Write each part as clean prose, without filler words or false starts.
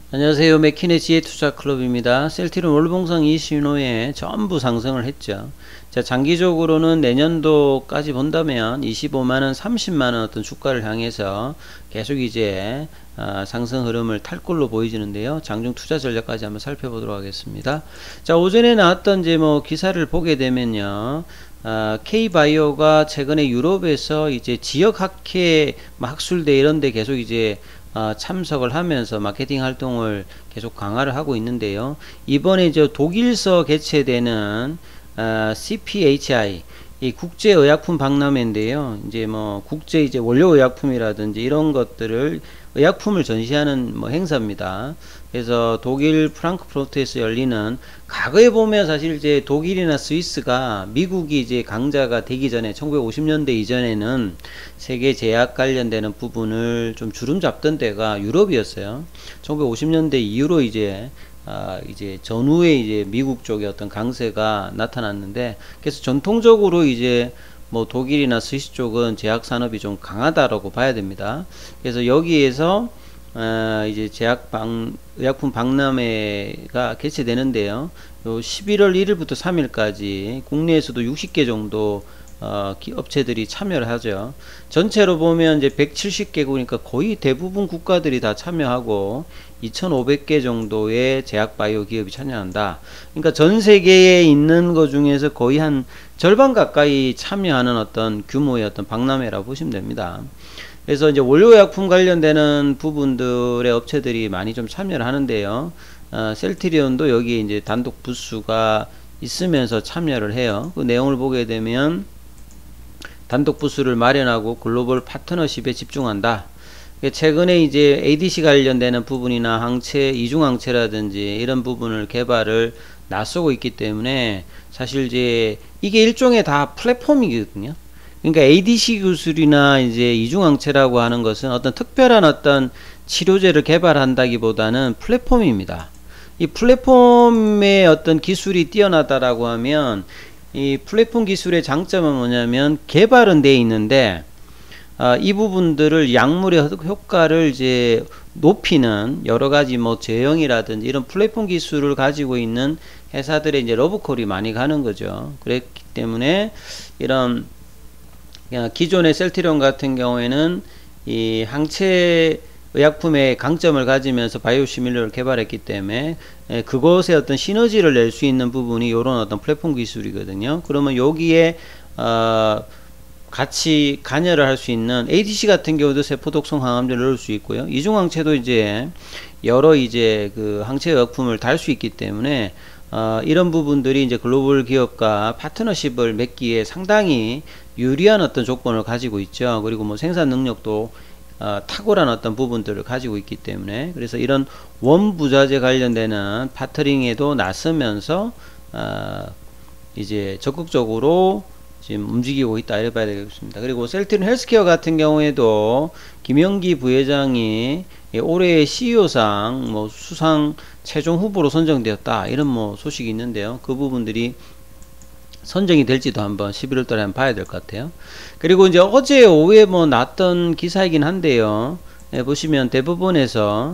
안녕하세요. 맥킨의 지혜투자클럽입니다. 셀트리온 월봉상 이 신호에 전부 상승을 했죠. 자, 장기적으로는 내년도까지 본다면 25만원, 30만원 어떤 주가를 향해서 계속 이제 상승 흐름을 탈 걸로 보여지는데요. 장중 투자 전략까지 한번 살펴보도록 하겠습니다. 자, 오전에 나왔던 이제 뭐 기사를 보게 되면요. K바이오가 최근에 유럽에서 이제 지역 학회 학술대 이런 데 계속 이제 참석을 하면서 마케팅 활동을 계속 강화를 하고 있는데요. 이번에 이제 독일서 개최되는 CPHI 이 국제의약품 박람회인데요. 이제 뭐 국제 이제 원료의약품이라든지 이런 것들을 의약품을 전시하는 뭐 행사입니다. 그래서 독일 프랑크푸르트에서 열리는, 과거에 보면 사실 이제 독일이나 스위스가 미국이 이제 강자가 되기 전에 1950년대 이전에는 세계 제약 관련되는 부분을 좀 주름 잡던 데가 유럽이었어요. 1950년대 이후로 이제 전후에 이제 미국 쪽의 어떤 강세가 나타났는데, 그래서 전통적으로 이제 뭐 독일이나 스위스 쪽은 제약 산업이 좀 강하다라고 봐야 됩니다. 그래서 여기에서 이제 의약품 박람회가 개최되는데요. 요 11월 1일부터 3일까지 국내에서도 60개 정도 업체들이 참여를 하죠. 전체로 보면 이제 170개국이니까 거의 대부분 국가들이 다 참여하고 2,500개 정도의 제약 바이오 기업이 참여한다. 그러니까 전 세계에 있는 것 중에서 거의 한 절반 가까이 참여하는 어떤 규모의 어떤 박람회라고 보시면 됩니다. 그래서 이제 원료의약품 관련되는 부분들의 업체들이 많이 좀 참여를 하는데요. 셀트리온도 여기 이제 단독 부스가 있으면서 참여를 해요. 그 내용을 보게 되면 단독 부스를 마련하고 글로벌 파트너십에 집중한다. 최근에 이제 ADC 관련되는 부분이나 항체, 이중항체라든지 이런 부분을 개발을 나서고 있기 때문에 사실 이제 이게 일종의 다 플랫폼이거든요. 그러니까 ADC 기술이나 이제 이중항체라고 하는 것은 어떤 특별한 어떤 치료제를 개발한다기보다는 플랫폼입니다. 이 플랫폼의 어떤 기술이 뛰어나다라고 하면, 이 플랫폼 기술의 장점은 뭐냐면 개발은 돼 있는데 이 부분들을 약물의 효과를 이제 높이는 여러 가지 뭐 제형이라든지 이런 플랫폼 기술을 가지고 있는 회사들의 이제 러브콜이 많이 가는 거죠. 그렇기 때문에 이런 기존의 셀트리온 같은 경우에는 이 항체 의약품의 강점을 가지면서 바이오시밀러를 개발했기 때문에 그것의 어떤 시너지를 낼 수 있는 부분이 이런 어떤 플랫폼 기술이거든요. 그러면 여기에 같이 관여를 할 수 있는 ADC 같은 경우도 세포 독성 항암제를 넣을 수 있고요. 이중항체도 이제 여러 이제 그 항체 의약품을 달 수 있기 때문에 이런 부분들이 이제 글로벌 기업과 파트너십을 맺기에 상당히 유리한 어떤 조건을 가지고 있죠. 그리고 뭐 생산 능력도 탁월한 어떤 부분들을 가지고 있기 때문에, 그래서 이런 원부자재 관련되는 파트링에도 나서면서 이제 적극적으로 지금 움직이고 있다 이래 봐야 되겠습니다. 그리고 셀트리온 헬스케어 같은 경우에도 김영기 부회장이 올해의 CEO상 뭐 수상 최종 후보로 선정되었다 이런 뭐 소식이 있는데요. 그 부분들이 선정이 될지도 한번 11월 달에 한번 봐야 될 것 같아요. 그리고 이제 어제 오후에 뭐 났던 기사이긴 한데요. 보시면 대법원에서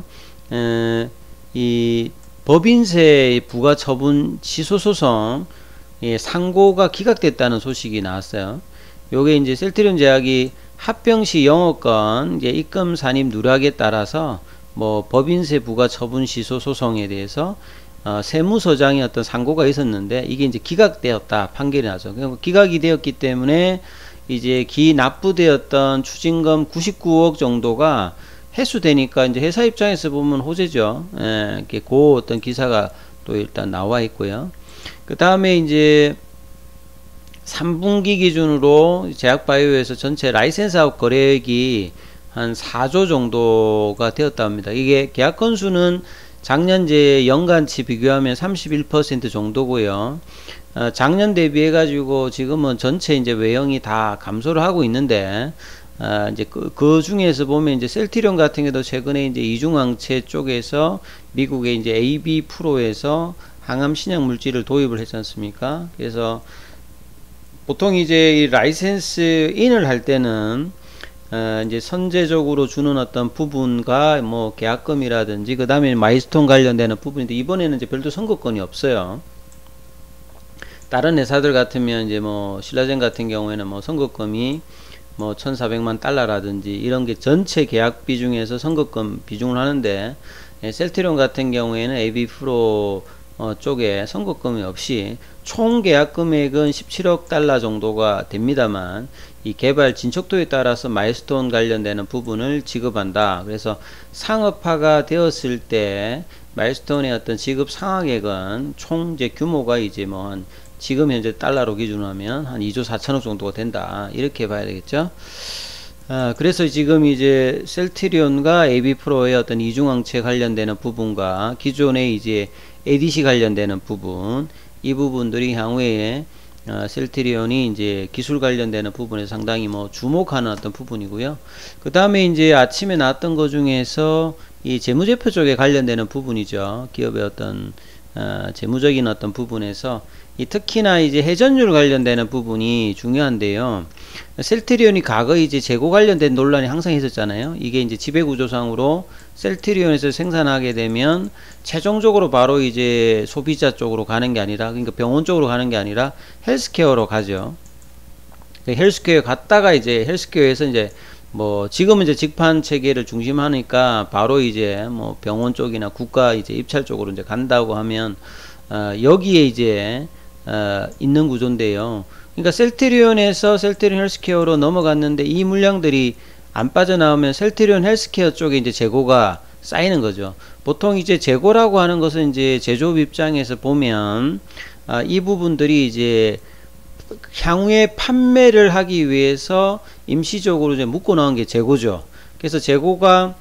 이 법인세 부과 처분 취소 소송 상고가 기각됐다는 소식이 나왔어요. 요게 이제 셀트리온 제약이 합병시 영업권 이제 입금 산입 누락에 따라서 뭐 법인세 부과 처분 취소 소송에 대해서 세무서장의 어떤 상고가 있었는데 이게 이제 기각되었다 판결이 나죠. 기각이 되었기 때문에 이제 납부되었던 추징금 99억 정도가 회수되니까 이제 회사 입장에서 보면 호재죠. 이렇게 그 어떤 기사가 또 일단 나와 있고요. 그 다음에 이제 3분기 기준으로 제약바이오에서 전체 라이센스 아웃 거래액이 한 4조 정도가 되었다 합니다. 이게 계약 건수는 작년 연간치 비교하면 31% 정도고요. 작년 대비해 가지고 지금은 전체 이제 외형이 다 감소를 하고 있는데, 이제 그 중에서 보면 이제 셀트리온 같은 경우도 최근에 이제 이중항체 쪽에서 미국의 이제 AB 프로에서 항암 신약 물질을 도입을 했지 않습니까? 그래서 보통 이제 이 라이센스 인을 할 때는 이제 선제적으로 주는 어떤 부분과 뭐 계약금이라든지 그 다음에 마일스톤 관련되는 부분인데 이번에는 이제 별도 선거권이 없어요. 다른 회사들 같으면 이제 뭐 신라젠 같은 경우에는 뭐 선거금이 뭐 1,400만 달러라든지 이런 게 전체 계약비 중에서 선거금 비중을 하는데 셀트리온 같은 경우에는 AB 프로 쪽에 선거금이 없이 총 계약 금액은 17억 달러 정도가 됩니다만 이 개발 진척도에 따라서 마일스톤 관련되는 부분을 지급한다. 그래서 상업화가 되었을 때 마일스톤의 어떤 지급 상하액은 총 이제 규모가 이제 뭐 한 지금 현재 달러로 기준하면 한 2조 4천억 정도가 된다. 이렇게 봐야 되겠죠. 그래서 지금 이제 셀트리온과 AB프로의 어떤 이중항체 관련되는 부분과 기존의 이제 ADC 관련되는 부분, 이 부분들이 향후에 셀트리온이 이제 기술 관련되는 부분에 상당히 뭐 주목하는 어떤 부분이고요. 그 다음에 이제 아침에 나왔던 것 중에서 이 재무제표 쪽에 관련되는 부분이죠. 기업의 어떤 재무적인 어떤 부분에서 특히나 이제 회전율 관련되는 부분이 중요한데요. 셀트리온이 과거 이제 재고 관련된 논란이 항상 있었잖아요. 이게 이제 지배구조상으로 셀트리온에서 생산하게 되면 최종적으로 바로 이제 소비자 쪽으로 가는 게 아니라, 그러니까 병원 쪽으로 가는 게 아니라 헬스케어로 가죠. 헬스케어 갔다가 이제 헬스케어에서 이제 뭐 지금은 이제 직판 체계를 중심하니까 바로 이제 뭐 병원 쪽이나 국가 이제 입찰 쪽으로 이제 간다고 하면 여기에 이제 있는 구조인데요. 그러니까 셀트리온에서 셀트리온 헬스케어로 넘어갔는데 이 물량들이 안 빠져나오면 셀트리온 헬스케어 쪽에 이제 재고가 쌓이는 거죠. 보통 이제 재고라고 하는 것은 이제 제조업 입장에서 보면 이 부분들이 이제 향후에 판매를 하기 위해서 임시적으로 이제 묶어 놓은 게 재고죠. 그래서 재고가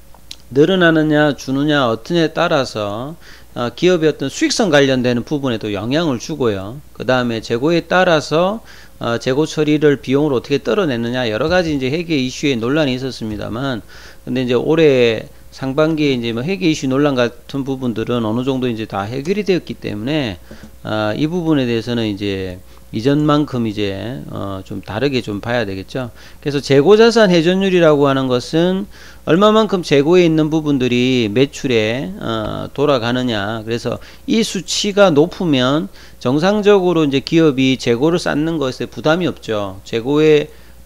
늘어나느냐 주느냐 어떠냐에 따라서 기업의 어떤 수익성 관련되는 부분에도 영향을 주고요. 그 다음에 재고에 따라서 재고 처리를 비용을 어떻게 떨어내느냐 여러가지 이제 회계 이슈에 논란이 있었습니다만, 근데 이제 올해 상반기에 이제 뭐 회계 이슈 논란 같은 부분들은 어느 정도 이제 다 해결이 되었기 때문에 이 부분에 대해서는 이제 이전만큼 이제 좀 다르게 좀 봐야 되겠죠. 그래서 재고자산 회전율이라고 하는 것은 얼마만큼 재고에 있는 부분들이 매출에 돌아가느냐. 그래서 이 수치가 높으면 정상적으로 이제 기업이 재고를 쌓는 것에 부담이 없죠. 재고에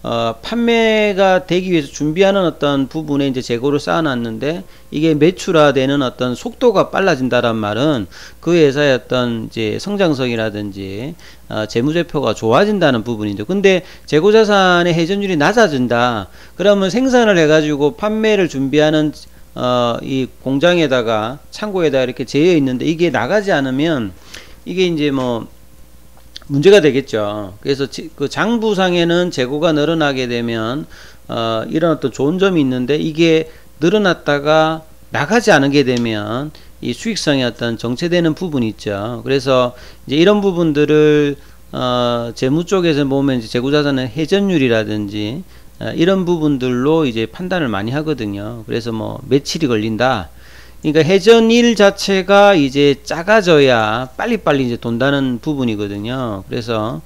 판매가 되기 위해서 준비하는 어떤 부분에 이제 재고를 쌓아놨는데 이게 매출화되는 어떤 속도가 빨라진다란 말은 그 회사의 어떤 이제 성장성이라든지 재무제표가 좋아진다는 부분이죠. 근데 재고자산의 회전율이 낮아진다. 그러면 생산을 해가지고 판매를 준비하는 이 공장에다가 창고에다 이렇게 재여 있는데 이게 나가지 않으면 이게 이제 뭐 문제가 되겠죠. 그래서 그 장부상에는 재고가 늘어나게 되면 이런 어떤 좋은 점이 있는데 이게 늘어났다가 나가지 않게 되면 이 수익성이 어떤 정체되는 부분이 있죠. 그래서 이제 이런 부분들을 재무 쪽에서 보면 이제 재고자산의 회전율이라든지 이런 부분들로 이제 판단을 많이 하거든요. 그래서 뭐 며칠이 걸린다. 그러니까 회전일 자체가 이제 작아져야 빨리빨리 이제 돈다는 부분이거든요. 그래서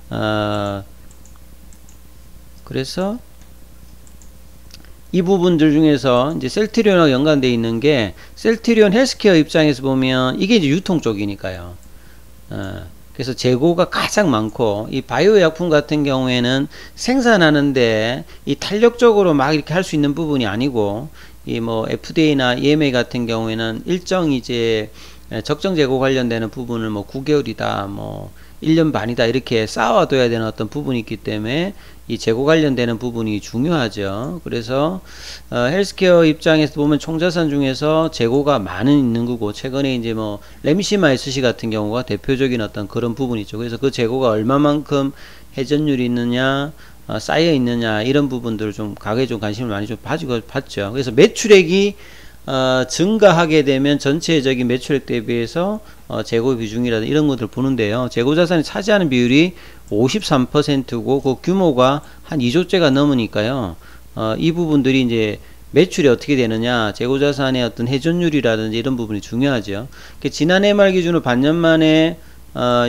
이 부분들 중에서 이제 셀트리온하고 연관되어 있는 게 셀트리온 헬스케어 입장에서 보면 이게 이제 유통 쪽이니까요. 그래서 재고가 가장 많고 이 바이오 약품 같은 경우에는 생산하는데 이 탄력적으로 막 이렇게 할 수 있는 부분이 아니고 이 뭐 FDA나 EMA 같은 경우에는 일정 이제 적정 재고 관련되는 부분을 뭐 9개월이다 뭐 1년 반이다 이렇게 쌓아둬야 되는 어떤 부분이 있기 때문에 이 재고 관련되는 부분이 중요하죠. 그래서 헬스케어 입장에서 보면 총자산 중에서 재고가 많은 있는 거고, 최근에 이제 뭐 램시마이스시 같은 경우가 대표적인 어떤 그런 부분이죠. 그래서 그 재고가 얼마만큼 회전율이 있느냐 쌓여 있느냐 이런 부분들 좀 가격에 좀 관심을 많이 좀 봤죠. 그래서 매출액이 증가하게 되면 전체적인 매출액 대비해서 재고 비중이라든지 이런 것들 보는데요. 재고자산이 차지하는 비율이 53%고 그 규모가 한 2조째가 넘으니까요. 이 부분들이 이제 매출이 어떻게 되느냐, 재고자산의 어떤 회전율이라든지 이런 부분이 중요하죠. 지난해 말 기준으로 반년 만에 한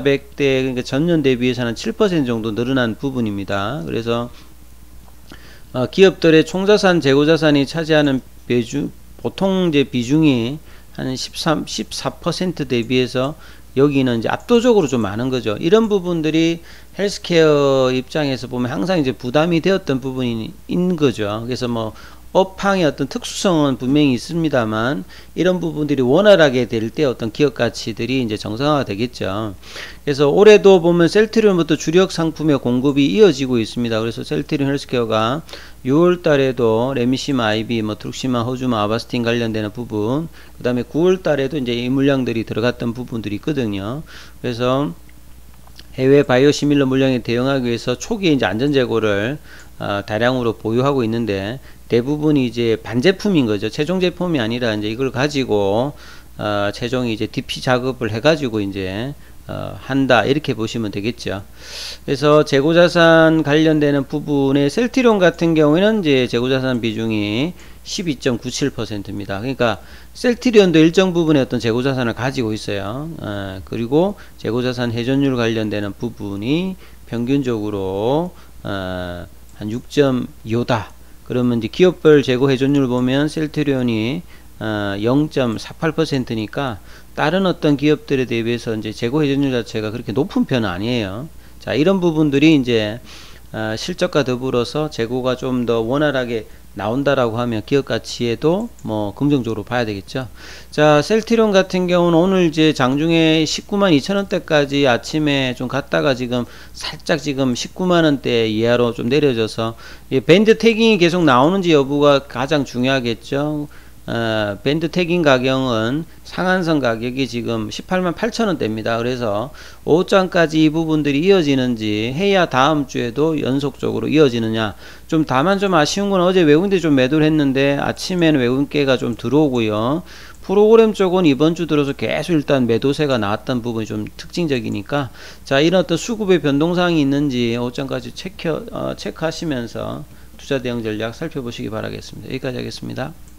1400대, 그러니까 전년 대비해서는 7% 정도 늘어난 부분입니다. 그래서 기업들의 총자산, 재고자산이 차지하는 보통 이제 비중이 한 14% 대비해서 여기는 이제 압도적으로 좀 많은 거죠. 이런 부분들이 헬스케어 입장에서 보면 항상 이제 부담이 되었던 부분인 거죠. 그래서 뭐 업황의 어떤 특수성은 분명히 있습니다만 이런 부분들이 원활하게 될 때 어떤 기업 가치들이 이제 정상화가 되겠죠. 그래서 올해도 보면 셀트리온부터 주력 상품의 공급이 이어지고 있습니다. 그래서 셀트리온 헬스케어가 6월 달에도 레미시마 아이비, 뭐 트룩시마, 호주마, 아바스틴 관련되는 부분, 그 다음에 9월 달에도 이제 이 물량들이 들어갔던 부분들이 있거든요. 그래서 해외 바이오시밀러 물량에 대응하기 위해서 초기에 이제 안전재고를 다량으로 보유하고 있는데 대부분이 이제 반제품인 거죠. 최종 제품이 아니라 이제 이걸 가지고 최종 이제 DP 작업을 해가지고 이제 한다 이렇게 보시면 되겠죠. 그래서 재고자산 관련되는 부분에 셀트리온 같은 경우에는 이제 재고자산 비중이 12.97%입니다. 그러니까 셀트리온도 일정 부분의 어떤 재고자산을 가지고 있어요. 그리고 재고자산 회전율 관련되는 부분이 평균적으로 한 6.25다. 그러면 이제 기업별 재고 회전율 보면 셀트리온이 0.48%니까 다른 어떤 기업들에 대비해서 이제 재고 회전율 자체가 그렇게 높은 편은 아니에요. 자, 이런 부분들이 이제 실적과 더불어서 재고가 좀 더 원활하게 나온다라고 하면 기업 가치에도 뭐 긍정적으로 봐야 되겠죠. 자, 셀트리온 같은 경우는 오늘 이제 장중에 19만 2천원대까지 아침에 좀 갔다가 지금 살짝 지금 19만원대 이하로 좀 내려져서 밴드 태깅이 계속 나오는지 여부가 가장 중요하겠죠. 밴드 태깅 가격은 상한선 가격이 지금 18만 8천원대입니다. 그래서 오후장까지 이 부분들이 이어지는지 해야 다음 주에도 연속적으로 이어지느냐. 좀 다만 좀 아쉬운 건 어제 외국인들이 좀 매도를 했는데 아침에는 외국인께가 좀 들어오고요. 프로그램 쪽은 이번 주 들어서 계속 일단 매도세가 나왔던 부분이 좀 특징적이니까 자, 이런 어떤 수급의 변동사항이 있는지 오후장까지 체크하시면서 투자 대응 전략 살펴보시기 바라겠습니다. 여기까지 하겠습니다.